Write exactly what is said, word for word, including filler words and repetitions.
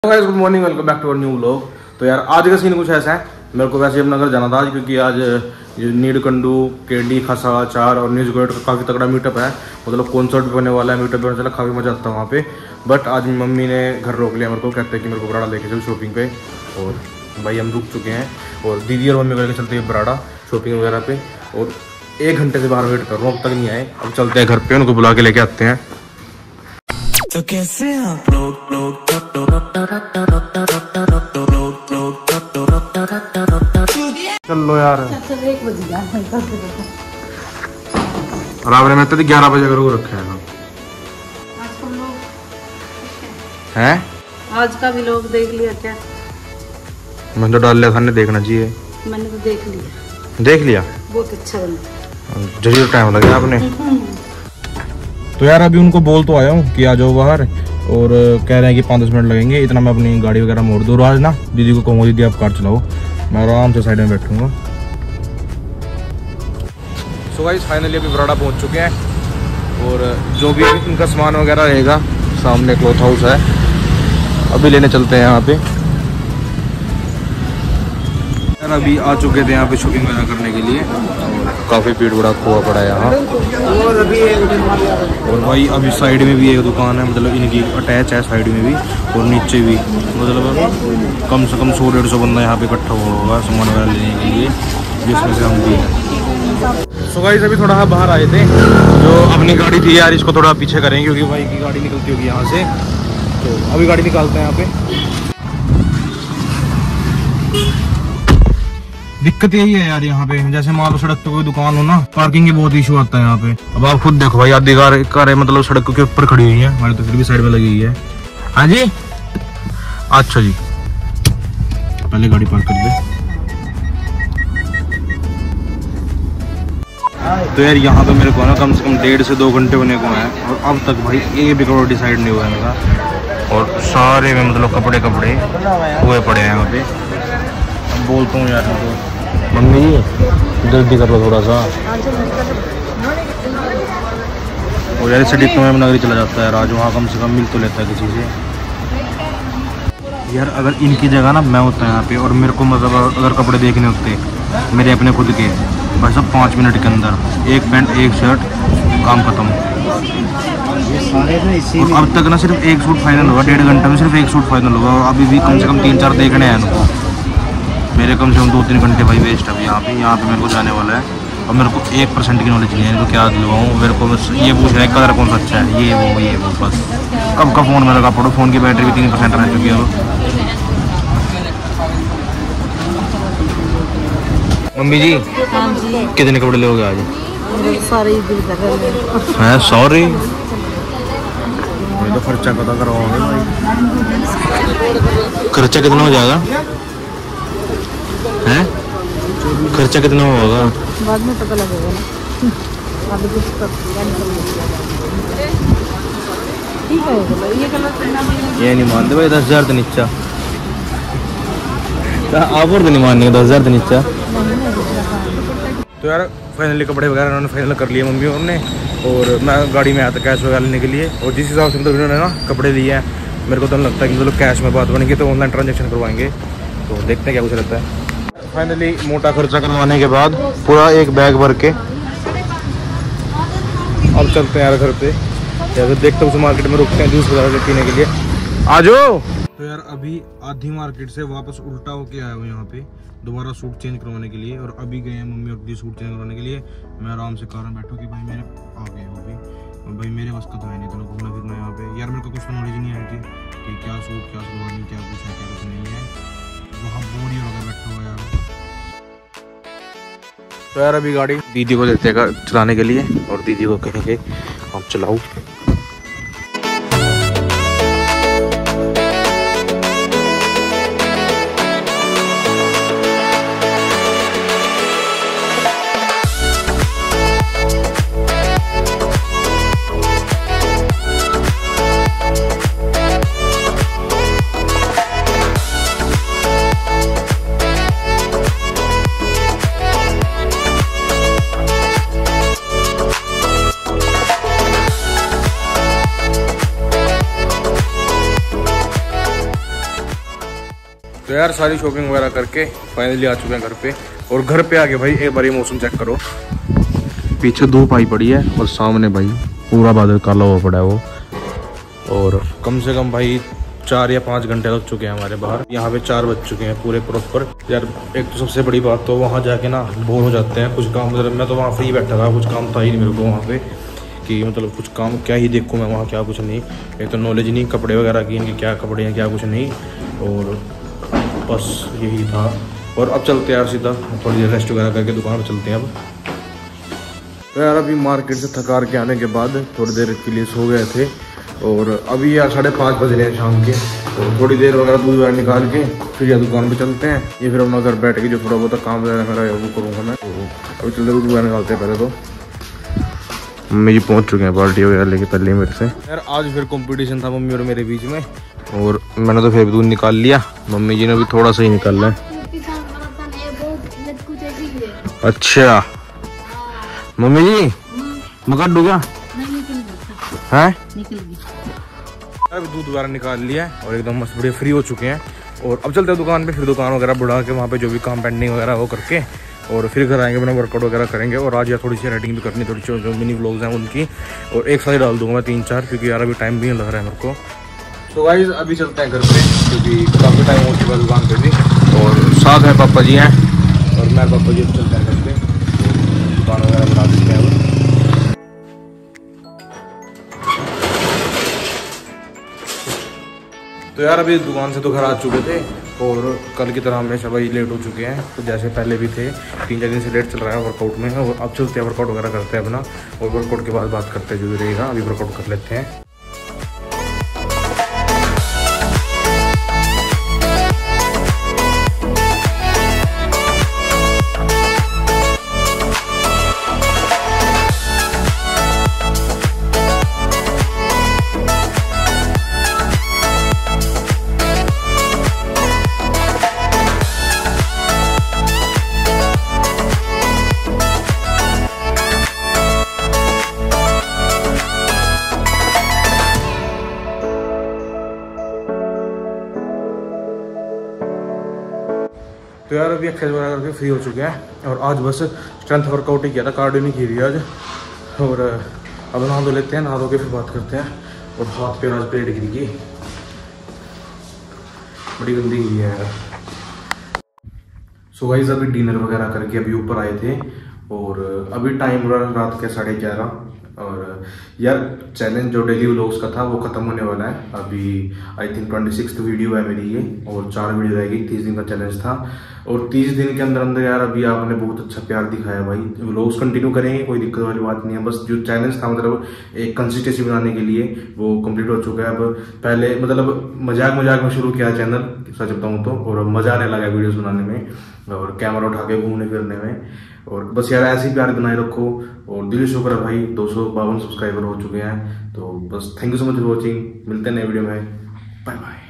Guys good morning, welcome back to our new vlog. तो यार आज का सीन कुछ ऐसा है, मेरे को वैसे अपना घर जाना था आज, क्योंकि आज नीलकंठू, केडी, खसा, चार और न्यूज गोट का काफ़ी तगड़ा मीटअप है। मतलब कॉन्सर्ट भी होने वाला है, मीटअप भी होने चला, काफ़ी मजा आता है वहाँ पे। बट आज मम्मी ने घर रोक लिया मेरे को, कहते हैं कि मेरे को बराड़ा लेके चल शॉपिंग पे। और भाई हम रुक चुके हैं और दीदी और मम्मी करके चलते हैं बराड़ा शॉपिंग वगैरह पे। और एक घंटे से बाहर वेट कर रहा हूँ, अब तक नहीं आए। अब चलते हैं घर पे, उनको बुला के लेके आते हैं। तो कैसे आप लोग लोग चलो यार, रावण में तो ग्यारह बजे अगर वो रखा है हैं। आज का भी लोग देख लिया क्या? मैंने तो डाल लिया था, ने देखना चाहिए। मैंने तो देख लिया। देख लिया, बहुत अच्छा बना। जरूर टाइम लगा आपने। तो यार अभी उनको बोल तो आया हूँ कि आ जाओ बाहर, और कह रहे हैं कि पाँच दस मिनट लगेंगे। इतना मैं अपनी गाड़ी वगैरह मोड़ दूँ। आज ना दीदी को कहूँगा दीदी आप कार चलाओ, मैं आराम से साइड में बैठूंगा। सो गाइस फाइनली अभी बराड़ा पहुँच चुके हैं, और जो भी इनका सामान वगैरह रहेगा सामने क्लॉथ हाउस है, अभी लेने चलते हैं यहाँ पे। यार अभी आ चुके थे यहाँ पे शॉपिंग वगैरह करने के लिए, काफ़ी भीड़ बड़ा खोआ पड़ा है यहाँ। और भाई अभी साइड में भी एक दुकान है, मतलब इनकी अटैच है साइड में भी और नीचे भी। मतलब कम से कम सौ डेढ़ सौ बंदा यहाँ पे इकट्ठा हुआ होगा सामान वगैरह लेने के लिए, जिसमें से हम भी हैं। सो गाइस अभी थोड़ा बाहर आए थे, जो अपनी गाड़ी थी यार इसको थोड़ा पीछे करेंगे, क्योंकि भाई की गाड़ी निकलती होगी यहाँ से। तो अभी गाड़ी निकालते हैं यहाँ पे। दिक्कत यही है यार यहाँ पे, जैसे मान लो सड़क पे कोई दुकान हो ना, पार्किंग की बहुत इशू आता है यहाँ पे। अब आप खुद देखो भाई, आधी कार कारें मतलब सड़क के ऊपर खड़ी हुई है, हमारी तो फिर भी साइड में लगी हुई है। हाँ जी, अच्छा जी, पहले गाड़ी पार्क कर दे। तो यार यहाँ पे मेरे को ना कम से कम डेढ़ से दो घंटे होने को है, और अब तक भाई एक भी करोड़ डिसाइड नहीं हुआ है मेरा। और सारे में मतलब कपड़े कपड़े हुए पड़े हैं यहाँ पे। अब बोलता हूँ यार तो मम्मी जल्दी कर लो थोड़ा सा। और यार सिटी तो मैं नगरी चला जाता है आज, वहाँ कम से कम मिल तो लेता है किसी से। यार अगर इनकी जगह ना मैं होता है यहाँ पे, और मेरे को मतलब अगर कपड़े देखने होते मेरे अपने खुद के, बस अब पाँच मिनट के अंदर एक पैंट एक शर्ट काम खत्म। और अब तक ना सिर्फ एक सूट फाइनल होगा, डेढ़ घंटे में सिर्फ एक सूट फाइनल होगा। अभी भी कम से कम तीन चार देखने हैं उनको। मेरे कम से कम दो तीन घंटे भाई वेस्ट है यहाँ पे। यहाँ पे मेरे को जाने वाला है, और मेरे को एक परसेंट की नॉलेज नहीं है, इनको क्या दिलवाऊँ। मेरे को बस ये पूछ रहा है कलर कौन सा अच्छा है, ये वो ये वो बस। कब का फ़ोन में लगा पड़ो, फ़ोन की बैटरी भी तीन परसेंट रह चुकी है। मम्मी जी, हाँ जी, कितने कपड़े लोगे आज? सारे ही बिल कर रहे हैं। हैं सॉरी, तो खर्चा पता करवाओगे भाई। खर्चा कितना हो जाएगा हैं? खर्चा कितना होगा बाद में पता लगेगा ना। अभी कुछ ठीक है, ये कलर ये नहीं मानते भाई, दस हजार तो नीचा आप और तो नहीं मानने दस हजार तो नीचा। तो यार फाइनली कपड़े वगैरह उन्होंने फाइनल कर लिए मम्मी और ने, और मैं गाड़ी में आया था कैश वगैरह लेने के लिए। और जिस हिसाब से मतलब इन्होंने ना कपड़े लिए हैं, मेरे को तो लगता है कि मतलब कैश में बात बनेगी तो ऑनलाइन ट्रांजेक्शन करवाएंगे। तो देखते हैं क्या कुछ रहता है। फाइनली मोटा खर्चा करवाने के बाद पूरा एक बैग भर के अब चलते हैं यार घर पे। यार देखते हैं उस मार्केट में रुकते हैं जूस वगैरह पीने के लिए। आ जाओ। तो यार अभी आधी मार्केट से वापस उल्टा होके आया हूँ यहाँ पे दोबारा सूट चेंज करवाने के लिए। और अभी गए हैं मम्मी और दीदी सूट चेंज करवाने के लिए। मैं आराम से कार में बैठूँ कि भाई मेरे आ गए हो भी, और भाई मेरे बस का तो है नहीं इतना घूमना फिरना यहाँ पे। यार मेरे को कुछ नॉलेज नहीं है कि क्या सूट क्या सलवानी क्या कुछ है क्या कुछ नहीं है, वहाँ बोर ही होगा बैठा हुआ यार। तो यार अभी गाड़ी दीदी को देते हैं चलाने के लिए, और दीदी को कहेंगे आप चलाओ। तो यार सारी शॉपिंग वगैरह करके फाइनली आ चुके हैं घर पे। और घर पे आके भाई एक बार ये मौसम चेक करो, पीछे धूप आई पड़ी है और सामने भाई पूरा बादल काला हुआ पड़ा है वो। और कम से कम भाई चार या पाँच घंटे लग चुके हैं हमारे बाहर। यहाँ पे चार बज चुके हैं पूरे प्रॉपर। यार एक तो सबसे बड़ी बात तो वहाँ जाके ना बोर हो जाते हैं। कुछ काम मतलब मैं तो वहाँ फ्री बैठा था, कुछ काम था ही नहीं मेरे को वहाँ पे कि मतलब कुछ काम क्या ही देखूँ मैं वहाँ, क्या कुछ नहीं। एक तो नॉलेज नहीं कपड़े वगैरह की, इनके क्या कपड़े हैं क्या कुछ नहीं। और बस यही था। और अब चलते हैं यार सीधा थोड़ी देर रेस्ट वगैरह करके दुकान पर चलते हैं अब। तो यार अभी मार्केट से थकार के आने के बाद थोड़ी देर के लिए सो गए थे और अभी यार साढ़े पाँच बज रहे हैं शाम के। तो थोड़ी देर वगैरह दूध वगैरह निकाल के फिर या दुकान पे चलते हैं, ये फिर अपना घर बैठ के जो थोड़ा बहुत काम वगैरह मेरा है वो करूँगा मैं। तो अभी चलते दूध वगैरह निकालते हैं। पहले तो मम्मी जी पहुँच चुके हैं पार्टी वगैरह लेके पहले मेरे से। यार आज फिर कॉम्पिटिशन था मम्मी और मेरे बीच में और मैंने तो फिर दूध निकाल लिया, मम्मी जी ने भी थोड़ा सा ही निकाला है। अच्छा मम्मी जी मैं कर दूँ क्या है? अभी दूध वगैरह निकाल लिया है और एकदम मस्त बढ़िया फ्री हो चुके हैं। और अब चलते हैं दुकान पे, फिर दुकान वगैरह बढ़ा के वहाँ पे जो भी काम पेंडिंग वगैरह वो करके और फिर घर आएंगे, अपना वर्कआउट वगैरह करेंगे। और आज यार थोड़ी सी राइटिंग भी करनी, थोड़ी जो मिनी व्लॉग्स हैं उनकी और एक साथ ही डाल दूंगा मैं तीन चार, क्योंकि यार अभी टाइम भी नहीं लग रहा है मेरे को। तो गाइस अभी चलते हैं घर पे क्योंकि काफ़ी टाइम हो चुका है दुकान पे भी। और साथ में पापा जी हैं और मैं पापा जी चलते हैं घर पे, दुकान वगैरह बना देते हैं। तो यार अभी दुकान से तो घर आ चुके थे और कल की तरह हमेशा भाई लेट हो चुके हैं। तो जैसे पहले भी थे, तीन चार दिन से लेट चल रहा है वर्कआउट में। और अब चलते हैं वर्कआउट वगैरह करते हैं अपना और वर्कआउट के बाद बात करते हैं जो भी रहेगा। अभी वर्कआउट कर लेते हैं। तो यार अभी एक्सरसाइज वगैरह करके फ्री हो चुके हैं और आज बस स्ट्रेंथ वर्कआउट ही किया था, कार्डियो नहीं की थी आज। और अब नहा धो लेते हैं, नहा धो के फिर बात करते हैं। और हाथ पैर आज पेट गिरी की बड़ी गंदी गिरी है यार। सो गाइस अभी डिनर वगैरह करके अभी ऊपर आए थे और अभी टाइम रात के साढ़े ग्यारह। और यार चैलेंज जो डेली व्लॉग्स का था वो खत्म होने वाला है। अभी I think twenty six video है मेरी ये और चार वीडियो रहेगी। तीस दिन का चैलेंज था और तीस दिन के अंदर अंदर यार अभी आपने बहुत अच्छा प्यार दिखाया भाई। व्लॉग्स कंटिन्यू करेंगे, कोई दिक्कत वाली बात नहीं है। बस जो चैलेंज था मतलब एक कंसिस्टेंसी बनाने के लिए वो कंप्लीट हो चुका है। अब पहले मतलब मजाक मजाक में शुरू किया चैनल, सच बताऊँ तो, और मजा आने लगा वीडियोस बनाने में और कैमरा उठा के घूमने फिरने में। और बस यार ऐसे ही प्यार बनाए रखो और दिल से शुक्र है भाई दो सौ बावन सब्सक्राइबर हो चुके हैं। तो बस thank you so much for watching, मिलते हैं नए वीडियो में, बाय बाय।